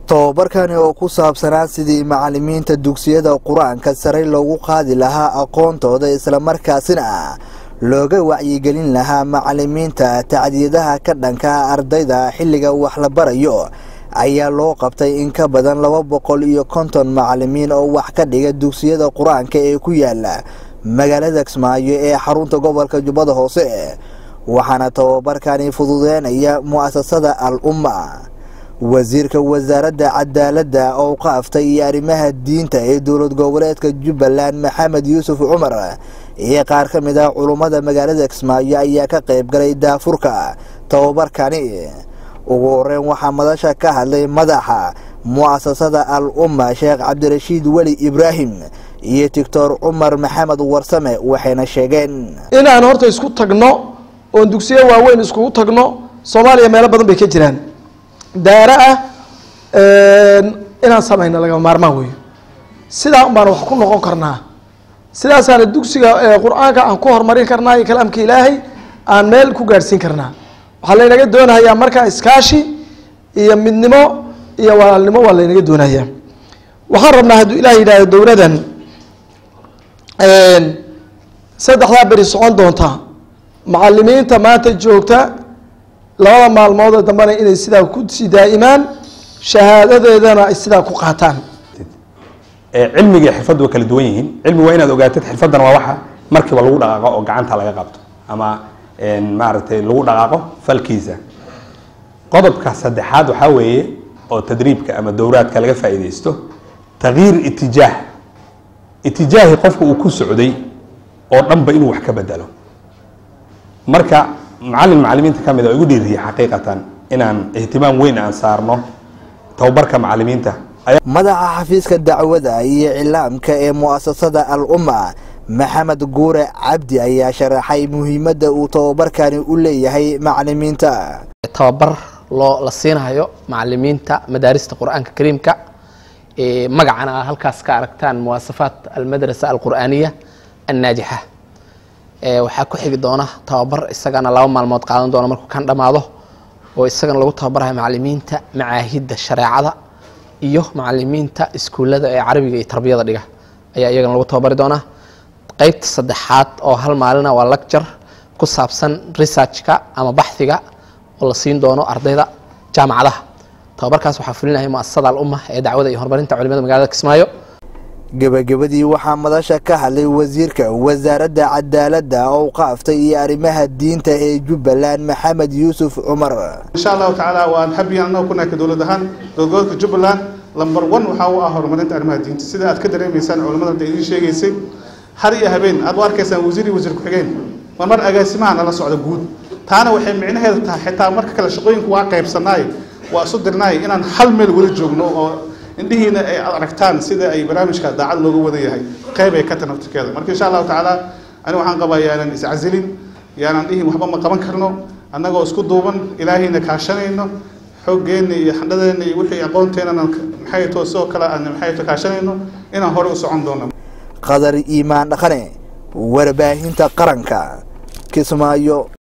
tababarkani oo ku saabsanaa sidii macallimiinta dugsiyada quraanka sare loogu qaadi lahaa aqoontooda isla markaasina looga wacyigelin lahaa macallimiinta tacdiyadaha ka dhanka ardayda xilliga wax la barayo ayaa loo qabtay in ka badan 250 macallimiin oo wax ka dhiga dugsiyada quraanka ee ku yaala magaalada Kismaayo ee xarunta gobolka Jubbada Hoose waxaana tababarkani fududeynaya mu'asasada al-umma wasiirka wasaaradda cadaaladda oo qaaftay iyo arrimaha diinta ee dowlad goboleedka Jubbaland Maxamed Yuusuf Cumar iyo qaar ka mid ah culimada magaalada Kismaayo ayaa ka qayb galay daafurka tababarkani ugu horreyn waxaa madasha ka hadlay madaxa mu'asasada al-umma Sheekh Cabdirashiid Wali Ibrahim iyo Dr. Umar Maxamed Warsame waxayna sheegeen inaan horta isku tagno oo dugsiyo waaweyn isku tagno Soomaaliya meel badan bay ka jiraan daara inaan sameeyno laga maarmaan weeyo sidaa baan wax ku noqon karnaa sidaas aan dugsiga quraanka aan ku hormarin karnaa iyo kalaamka Ilaahay aan meel ku gaarsiin karnaa waxa la inaga doonayaa marka iskaashi iyo midnimo iyo walaalnimo waa la inaga doonayaa waxaan rabnaa haduu Ilaahay yiraahdo dowladan saddexda bari socon doonta macallimiinta maanta joogta labada maalmood dambana inay sidaa ku daa'imaan shahaadadeedana sidaa ku qaataan cilmiga xirfadu kala duwan yihiin cilmigu waa inaad ogaatid xirfadana waa waxa markiiba lagu dhaqaaqo oo gacanta laga qabto ama maaragtay lagu dhaqaaqo falkiisa qodobka saddexaad waxa weeye oo tadriibka ama dowraadka laga faa'iideysto tagyiir itijaahi qofku uu ku socday oo dhanba inuu wax ka bedelo marka macallimiinta kamid ah ugu dhiiriyay xaqiiqatan inaan ihtimaam weyn aan saarno tababarka macallimiinta madaxa xafiiska dacwada iyo cilaamka ee mu'asasada al-umma Maxamed Guure Cabdi ayaa sharaxay muhiimadda uu tababarkani u leeyahay macallimiinta tababar la siinayo macallimiinta madaarista quraanka kariimka magacana halkaas ka aragtaan muwasafaat al-madrasa al-quraaniya an-naajixa waxaa ku xigi doona tababar isagana 2 maalmood qaadan doona markuu kan dhamaado oo isagana lagu tababarayo macallimiinta macaahidda shariicada iyo macallimiinta iskuulada ee carabiga iyo tarbiyada dhiga ayaa iyagana lagu tababari doona qaybta saddexaad oo hal maalin waa lecture ku saabsan researchka ama baxthiga oo la siin doono ardayda jaamacadaha tababarkaas waxaa fulinahay mu'asasada al-umma ee dacwada iyo horumarinta culimada magaalada Kismaayo gabagabadii waxaa madasha ka hadlay wasiirka wasaaradda cadaaladda oo qaaftay iyo arrimaha diinta ee Jubbaland Maxamed Yuusuf Cumar insha Allah ta'ala waan xabiyana kuna ka dowladahan gobolka Jubbaland number 1 waxa uu ah horumarinta arrimaha diinta sida aad ka dareemaysan culimada ay sheegaysay har iyo habeen aad warkaysan wasiir ku xigeen mar agaasimaha la socdo guud taana waxay micnaheedu tahay xitaa marka kala shaqooyinku waa qaybsanaay waa soo dirnay inaan hal meel wada joogno oo indhihiina ay aragtaan sida ay barnaamijka daacad loogu wada yahay qayb ay ka tanaftirkeeda marka insha Allah ta'ala ani waxaan qabayaa inaan iscazilin yaanan dhihin waxba ma qaban karno annagoo isku duuban ilaahayna kaashanayno xoogeena iyo xandhadeena iyo wixii aqoonteena maxay toosoo kala aan maxay kaashanayno inaan hore u socon doono qadar iimaan dhaqane warbaahinta qaranka Kismaayo.